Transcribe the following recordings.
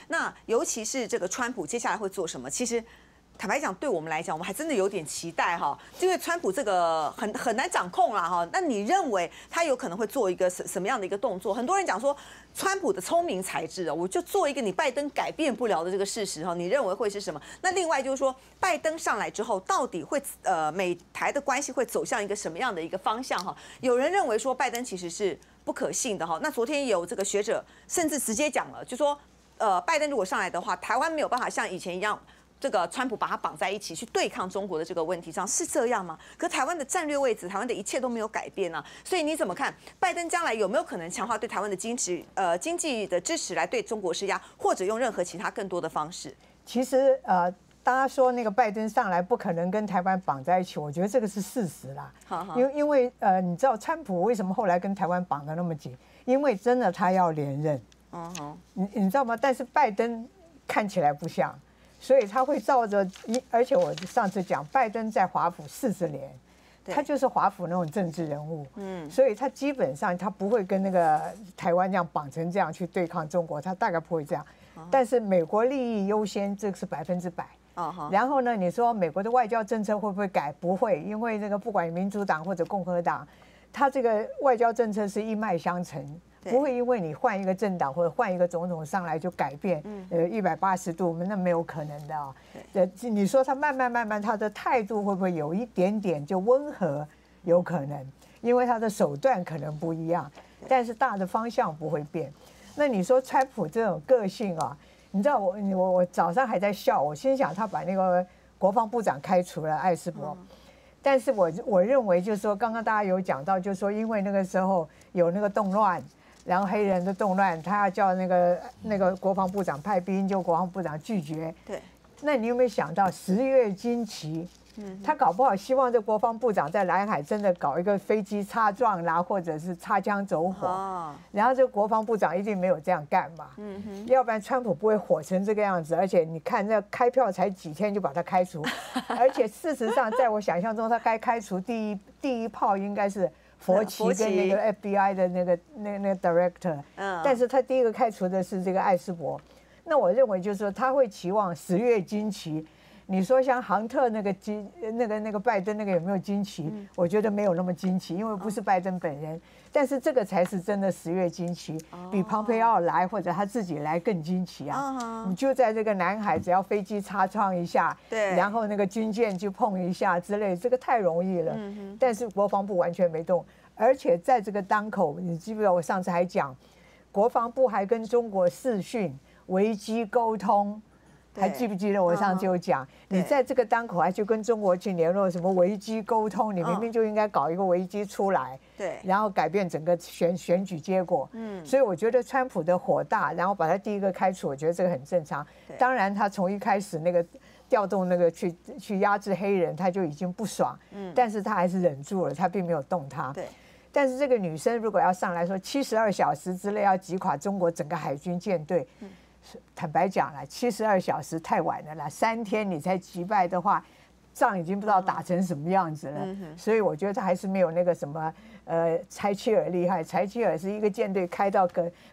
那尤其是这个川普接下来会做什么？其实。坦白讲，对我们来讲，我们还真的有点期待哈，因为川普这个很难掌控啦哈。那你认为他有可能会做一个什么样的一个动作？很多人讲说，川普的聪明才智啊，我就做一个你拜登改变不了的这个事实哈。你认为会是什么？那另外就是说，拜登上来之后，到底会美台的关系会走向一个什么样的一个方向哈？有人认为说，拜登其实是不可信的哈。那昨天有这个学者甚至直接讲了，就说拜登如果上来的话，台湾没有办法像以前一样。这个川普把他绑在一起去对抗中国的这个问题上是这样吗？可台湾的战略位置，台湾的一切都没有改变啊。所以你怎么看拜登将来有没有可能强化对台湾的经济的支持，来对中国施压，或者用任何其他更多的方式？ 其实大家说那个拜登上来不可能跟台湾绑在一起，我觉得这个是事实啦。因为你知道川普为什么后来跟台湾绑得那么紧？因为真的他要连任。你知道吗？但是拜登看起来不像。所以他会照着，而且我上次讲，拜登在华府40年，他就是华府那种政治人物，所以他基本上他不会跟那个台湾这样绑成这样去对抗中国，他大概不会这样。但是美国利益优先，这个是100%。然后呢，你说美国的外交政策会不会改？不会，因为那个不管民主党或者共和党，他这个外交政策是一脉相承。不会因为你换一个政党或者换一个总统上来就改变，180度，那没有可能的啊。你说他慢慢，他的态度会不会有一点点就温和？有可能，因为他的手段可能不一样，但是大的方向不会变。那你说川普这种个性啊，你知道我早上还在笑，我心想他把那个国防部长开除了艾斯伯。但是我认为就是说，刚刚大家有讲到，就是说因为那个时候有那个动乱。然后黑人的动乱，他要叫那个国防部长派兵，就国防部长拒绝。 对， 那你有没有想到10月惊奇？他搞不好希望这国防部长在南海真的搞一个飞机擦撞啦，或者是擦枪走火。然后这国防部长一定没有这样干嘛。要不然川普不会火成这个样子。而且你看，那开票才几天就把他开除，而且事实上，在我想象中，他该开除第一炮应该是。佛奇跟那个 FBI 的那个 director， 但是他第一个开除的是这个艾斯伯。那我认为就是说他会期望10月惊奇。你说像杭特那个拜登那个有没有惊奇？我觉得没有那么惊奇，因为不是拜登本人。但是这个才是真的10月惊奇，比庞培奥来或者他自己来更惊奇啊！你就在这个南海，只要飞机擦撞一下，对，然后那个军舰就碰一下之类，这个太容易了。但是国防部完全没动，而且在这个当口，你记不记得我上次还讲，国防部还跟中国视讯危机沟通。还记不记得我上次有讲，你在这个当口还去跟中国去联络什么危机沟通？你明明就应该搞一个危机出来，对，然后改变整个选举结果。所以我觉得川普的火大，然后把他第一个开除，我觉得这个很正常。当然，他从一开始那个调动那个去压制黑人，他就已经不爽，但是他还是忍住了，他并没有动他。对。但是这个女生如果要上来说72小时之内要击垮中国整个海军舰队。坦白讲了，72小时太晚了啦，3天你才击败的话，仗已经不知道打成什么样子了。所以我觉得他还是没有那个什么柴契尔厉害。柴契尔是一个舰队开到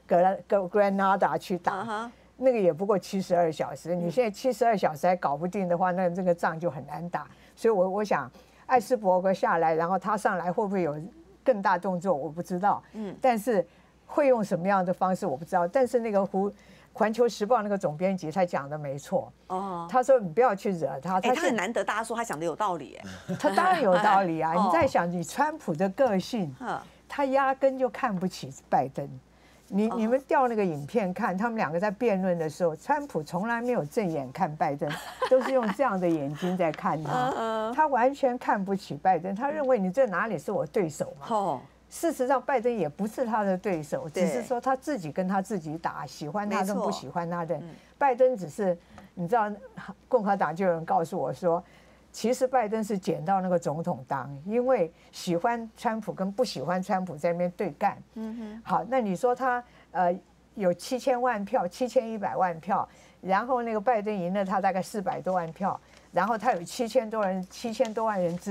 Grenada 去打，那个也不过72小时。你现在72小时还搞不定的话，那这个仗就很难打。所以我想艾斯伯格下来，然后他上来会不会有更大动作，我不知道。但是会用什么样的方式我不知道。但是那个环球时报那个总编辑他讲的没错他说你不要去惹他。 他很难得，大家说他讲的有道理他当然有道理啊。你在想你川普的个性，他压根就看不起拜登。你们调那个影片看，他们两个在辩论的时候，川普从来没有正眼看拜登，都是用这样的眼睛在看他。他完全看不起拜登，他认为你这哪里是我对手嘛。事实上，拜登也不是他的对手，只是说他自己跟他自己打，喜欢他跟不喜欢他的。拜登只是，你知道，共和党就有人告诉我说，其实拜登是捡到那个总统当，因为喜欢川普跟不喜欢川普在那边对干。好，那你说他有7000万票，7100万票，然后那个拜登赢了他大概400多万票，然后他有7000多万人支持。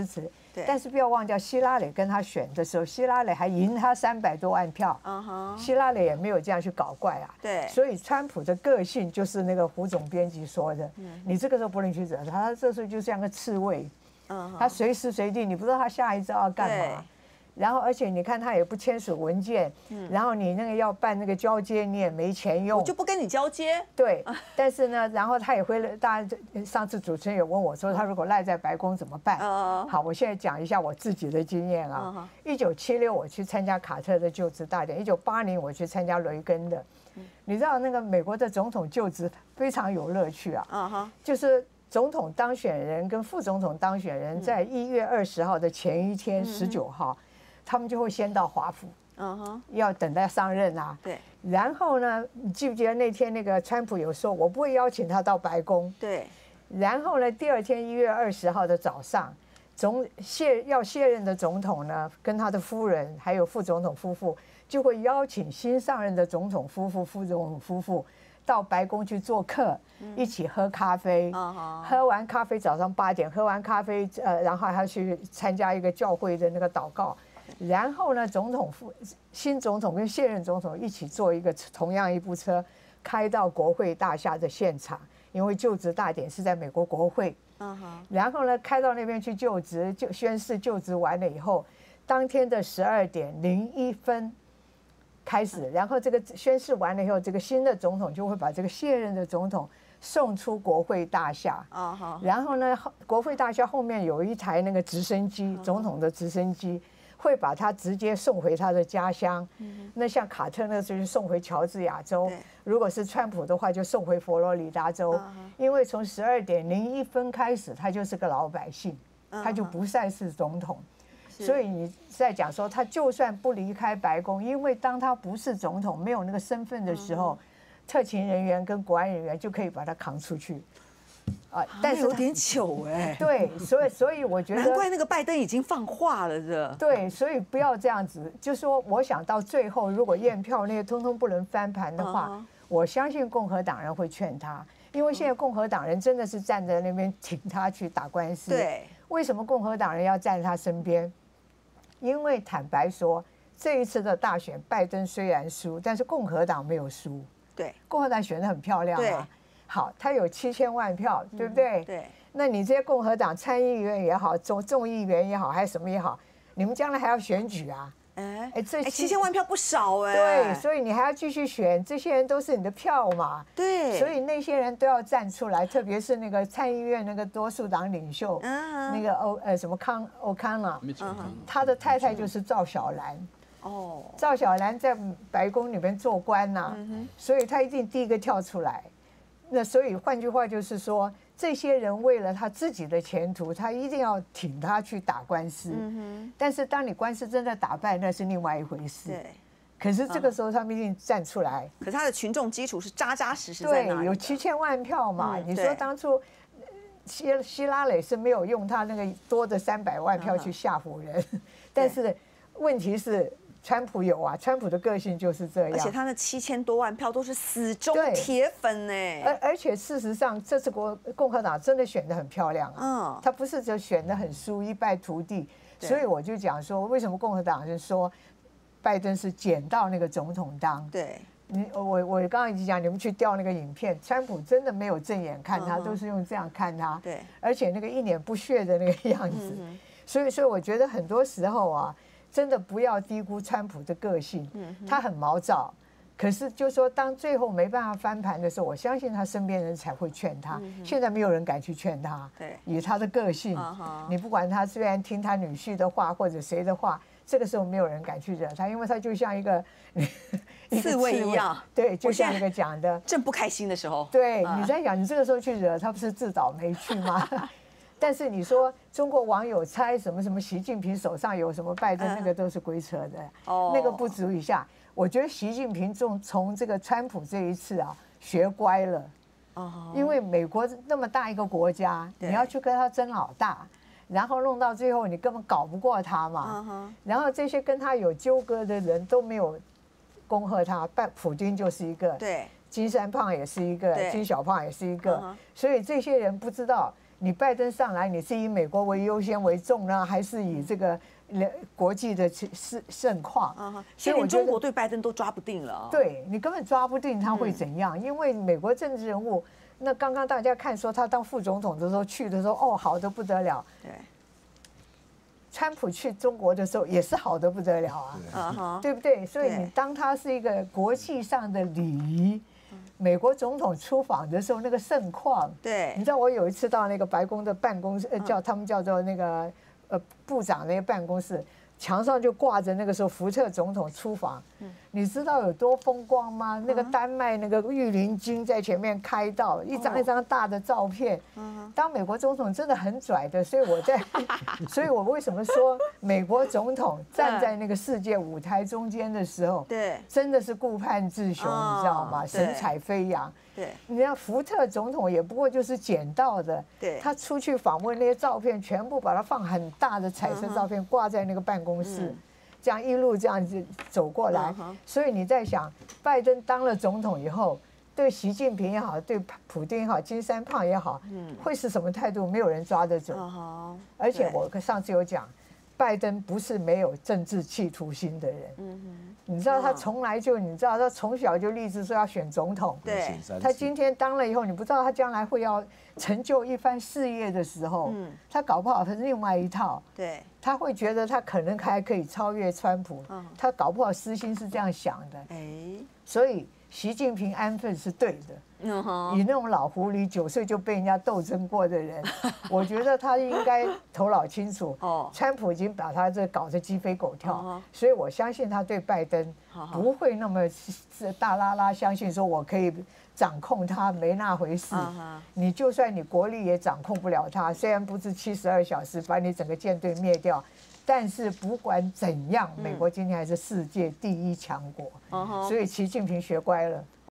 对。 但是不要忘掉，希拉里跟他选的时候，希拉里还赢他300多万票。希拉里也没有这样去搞怪啊。 对。 所以川普的个性就是那个胡总编辑说的，你这个时候不能去惹他，他这时候就像个刺猬。他随时随地你不知道他下一招要干嘛。然后，而且你看他也不签署文件，然后你那个要办那个交接，你也没钱用， 我就不跟你交接。 对，但是呢，然后他也会，大家上次主持人有问我说，他如果赖在白宫怎么办？好，我现在讲一下我自己的经验啊。1976我去参加卡特的就职大典，1980我去参加雷根的。你知道那个美国的总统就职非常有乐趣啊，就是总统当选人跟副总统当选人在1月20号的前一天19号。他们就会先到华府，要等待上任啊。 对。 然后呢，你记不记得那天那个川普有说，我不会邀请他到白宫。 对。 然后呢，第2天1月20号的早上，要卸任的总统呢，跟他的夫人还有副总统夫妇，就会邀请新上任的总统夫妇、副总统夫妇到白宫去做客，一起喝咖啡。喝完咖啡，早上8点喝完咖啡，然后还要去参加一个教会的那个祷告。然后呢，新总统跟现任总统一起坐同样一部车，开到国会大厦的现场，因为就职大典是在美国国会。然后呢，开到那边去就职，就宣誓就职完了以后，当天的12点01分开始，然后这个宣誓完了以后，这个新的总统就会把这个现任的总统送出国会大厦。然后呢，国会大厦后面有一台那个直升机，总统的直升机。会把他直接送回他的家乡。那像卡特那时候就送回乔治亚州，如果是川普的话就送回佛罗里达州。因为从12点01分开始，他就是个老百姓，他就不再是总统。所以你在讲说，他就算不离开白宫，因为当他不是总统、没有那个身份的时候，特勤人员跟国安人员就可以把他扛出去。 但是有点糗哎。 对，所以我觉得难怪那个拜登已经放话了这。 对，所以不要这样子。就说我想到最后，如果验票那些通通不能翻盘的话，我相信共和党人会劝他，因为现在共和党人真的是站在那边挺他去打官司。 对。 为什么共和党人要站在他身边？因为坦白说，这一次的大选，拜登虽然输，但是共和党没有输。 对。 共和党选得很漂亮啊。好，他有7000万票，对不对？ 对。 那你这些共和党参议员也好，众议员也好，还是什么也好，你们将来还要选举啊。 这7000万票不少哎。 对，所以你还要继续选，这些人都是你的票嘛。 对。 所以那些人都要站出来，特别是那个参议院那个多数党领袖，那个什么欧康纳，他的太太就是赵小兰。赵小兰在白宫里面做官呐，所以他一定第一个跳出来。那所以换句话就是说，这些人为了他自己的前途，他一定要挺他去打官司。但是当你官司真的打败，那是另外一回事。 对。 可是这个时候他们一定站出来。 可是他的群众基础是扎扎实实在哪里？ 对，有7000万票嘛。你说当初希拉里是没有用他那个多的300万票去吓唬人，但是问题是。川普有啊，川普的个性就是这样， 而且他那7000多万票都是死忠铁粉哎。 而且事实上，这次共和党真的选得很漂亮啊。他不是只选得很输，一败涂地。所以我就讲说，为什么共和党人说拜登是捡到那个总统当？ 对。 我刚刚已经讲，你们去调那个影片，川普真的没有正眼看他，都是用这样看他。 对。 而且那个一脸不屑的那个样子。所以我觉得很多时候啊。真的不要低估川普的个性，他很毛躁，可是就说当最后没办法翻盘的时候，我相信他身边人才会劝他。现在没有人敢去劝他，以他的个性，你不管他虽然听他女婿的话或者谁的话，这个时候没有人敢去惹他，因为他就像一个刺猬一样。 对，就像那个讲的， 正不开心的时候， 对，你在想你这个时候去惹他，不是自找没趣吗？但是你说中国网友猜什么习近平手上有什么拜登，那个都是鬼扯的，那个不足以下。我觉得习近平从这个川普这一次啊学乖了，因为美国那么大一个国家，你要去跟他争老大，然后弄到最后你根本搞不过他嘛。然后这些跟他有纠葛的人都没有恭贺他，普京就是一个， 对， 金三胖也是一个，金小胖也是一个，所以这些人不知道。 你拜登上来，你是以美国为优先为重呢，还是以这个国际的盛况？ 所以连中国对拜登都抓不定了。 对，你根本抓不定他会怎样，因为美国政治人物，那刚刚大家看说他当副总统的时候去的时候，哦，好的不得了。 对。 川普去中国的时候也是好的不得了啊，对不对？所以你当他是一个国际上的礼仪，美国总统出访的时候那个盛况， 对， 你知道我有一次到那个白宫的办公室，他们叫做那个部长那个办公室。墙上就挂着那个时候福特总统出访，你知道有多风光吗？那个丹麦那个御林军在前面开道，一张一张大的照片。当美国总统真的很拽的，所以我为什么说美国总统站在那个世界舞台中间的时候， 对， 真的是顾盼自雄，你知道吗？神采飞扬。 对， 你看福特总统也不过就是捡到的， 对， 他出去访问那些照片，全部把它放很大的彩色照片挂在那个办公室，这样一路这样子走过来。所以你在想，拜登当了总统以后，对习近平也好，对普丁也好，金三胖也好，会是什么态度？没有人抓得准。而且我上次有讲，拜登不是没有政治企图心的人。你知道他从来就，你知道他从小就立志说要选总统。 对， 他今天当了以后，你不知道他将来会要成就一番事业的时候，他搞不好是另外一套。 对， 他会觉得他可能还可以超越川普，他搞不好私心是这样想的。所以习近平安分是对的。以那种老狐狸9岁就被人家斗争过的人，我觉得他应该头脑清楚。川普已经把他这搞得鸡飞狗跳，所以我相信他对拜登不会那么大拉拉相信说我可以掌控他，没那回事。你就算你国力也掌控不了他，虽然不是72小时把你整个舰队灭掉，但是不管怎样，美国今天还是世界第1强国。所以习近平学乖了。